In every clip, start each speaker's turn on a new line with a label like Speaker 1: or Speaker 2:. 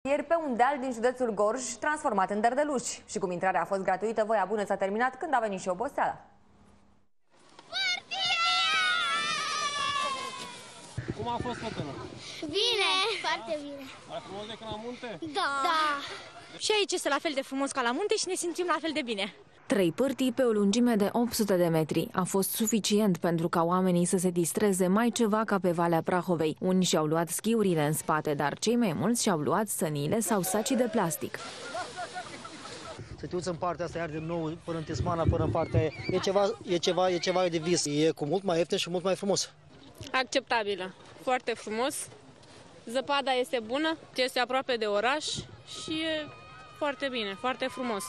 Speaker 1: Ieri pe un deal din județul Gorj, transformat în dărdeluși. Și cum intrarea a fost gratuită, voia bună s-a terminat când a venit și oboseala.
Speaker 2: Cum a fost fetele?
Speaker 3: Bine! Foarte bine!
Speaker 2: Mai frumos decât la munte?
Speaker 3: Da!
Speaker 4: Și aici este la fel de frumos ca la munte și ne simțim la fel de bine.
Speaker 5: 3 pârtii pe o lungime de 800 de metri. A fost suficient pentru ca oamenii să se distreze mai ceva ca pe Valea Prahovei. Unii și-au luat schiurile în spate, dar cei mai mulți și-au luat sănile sau sacii de plastic.
Speaker 6: Să te uiți în partea asta iar din nou, până în Tismana, până în partea aia. E ceva de vis. E cu mult mai ieftin și mult mai frumos.
Speaker 7: Acceptabilă. Foarte frumos. Zăpada este bună, este aproape de oraș și e foarte bine, foarte frumos.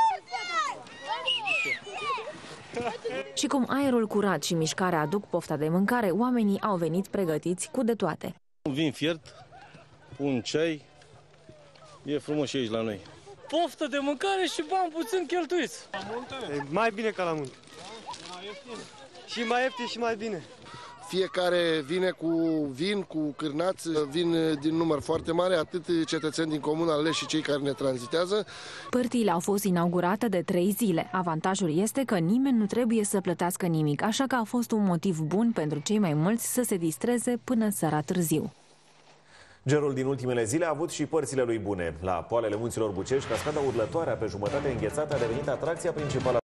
Speaker 5: Și cum aerul curat și mișcarea aduc pofta de mâncare, oamenii au venit pregătiți cu de toate.
Speaker 8: Un vin fiert, un ceai, e frumos și aici la noi.
Speaker 2: Poftă de mâncare și bani puțin cheltuiți. La munte?
Speaker 9: E mai bine ca la munte.
Speaker 2: Mai ieftin.
Speaker 9: Și mai ieftin și mai bine.
Speaker 10: Fiecare vine cu vin, cu cârnați, vin din număr foarte mare, atât cetățeni din comun aleși și cei care ne tranzitează.
Speaker 5: Pârtiile au fost inaugurate de 3 zile. Avantajul este că nimeni nu trebuie să plătească nimic, așa că a fost un motiv bun pentru cei mai mulți să se distreze până seara târziu.
Speaker 11: Gerul din ultimele zile a avut și părțile lui bune. La poalele munților Bucești, cascada urlătoare pe jumătate înghețată a devenit atracția principală.